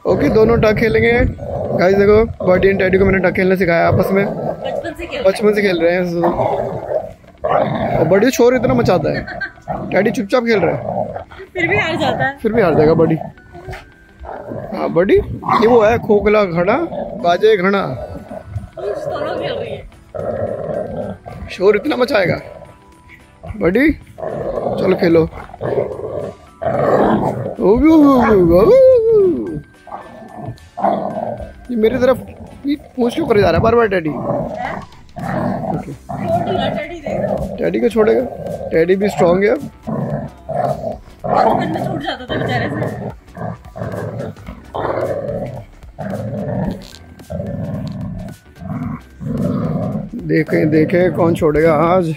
Okay, दोनों टग खेलेंगे guys. देखो बॉडी एंड टैडी को मैंने टग खेलना सिखाया आपस में, बचपन से खेल रहे हैं। और बॉडी शोर इतना मचाता है, टैडी चुपचाप खेल रहा है, फिर भी हार जाता है। फिर भी हार जाएगा बॉडी। हाँ बॉडी, ये वो है खोखला घड़ा बाजे घड़ा, दोनों खेल रही है, शोर इतना मचाएगा बॉडी। चलो खेलो। ये मेरी तरफ पूछ क्यों करे जा रहा है बार बार टैडी? टैडी को छोड़ेगा, टैडी भी स्ट्रॉन्ग है अब। छूट जाता था बेचारे से। देखें देखें कौन छोड़ेगा आज।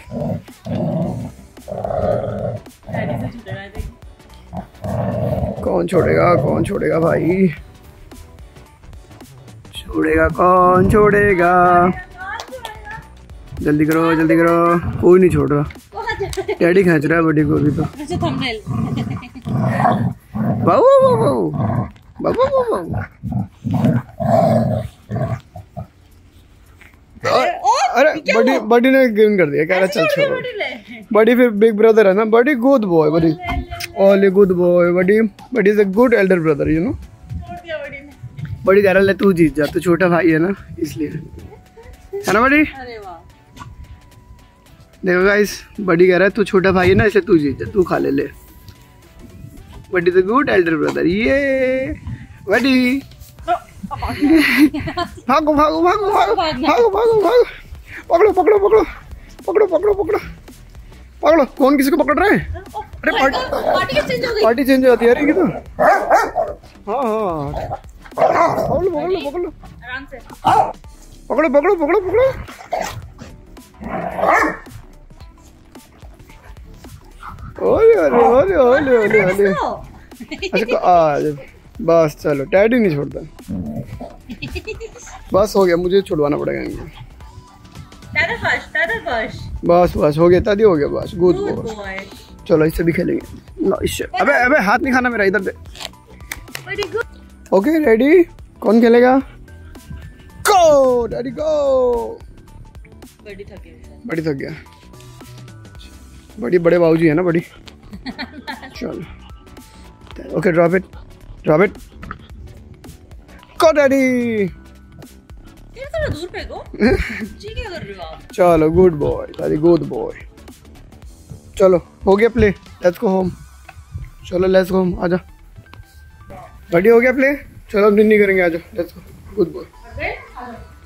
कौन छोड़ेगा, कौन छोड़ेगा भाई? छोड़ेगा कौन छोड़ेगा? जल्दी करो जल्दी करो, कोई नहीं छोड़ रहा। डैडी खींच रहा है बॉडी को अभी तो। बाबू बाबू बाबू बाबू। अरे बॉडी ने गेम कर दिया, कह रहा चल छोड़ो। बॉडी फिर बिग ब्रदर है ना, Bodhi good boy, Bodhi only good boy. Bodhi is a good elder brother, you know. Bodhi कह रहा ले तू जीत जा, तो छोटा भाई है ना इसलिए, है ना बॉडी? देखो गाइस, बॉडी कह रहा है तू छोटा भाई है ना इसलिए तू जीत जा, तू खा ले। Bodhi is a good elder brother. ये बॉडी भागो भागो भागो भागो भागो भागो भागो, पकड़ो पकड़ो पकड़ो पकड़ो पकड़ो पकड़ो पकड़ो। कौन किसी को पकड़ रहा है? अरे पार्टी चेंज हो जाती है यार, तो हाँ हाँ, पकड़ो पकड़ो पकड़ो आराम से, पकड़ो पकड़ो पकड़ो पकड़ो। ओले ओले ओले ओले ओले ओले। अच्छा आज बस चलो, टैडी नहीं छोड़ता। बस हो गया, मुझे छुड़वाना पड़ेगा इनको। बस बस हो गया, दादी हो गया, बस गुड बॉय। चलो इससे भी खेलेंगे। इससे अबे अबे हाथ नहीं खाना मेरा, इधर दे। ओके रेडी, कौन खेलेगा? Go daddy go. बड़ी थक गया, बड़ी बड़े बाबूजी है ना बड़ी। चलो okay, drop it drop it. Go daddy. थोड़ा दूर पे गो। जी क्या कर रहे हो आप? चलो गुड बॉय दादी, गुड बॉय। चलो हो गया प्ले, लेट्स गो होम। चलो लेट्स गो होम, आजा। बड़ी हो गया प्ले, चलो अब नहीं करेंगे, आजा लेट्स गो, गुड बॉय।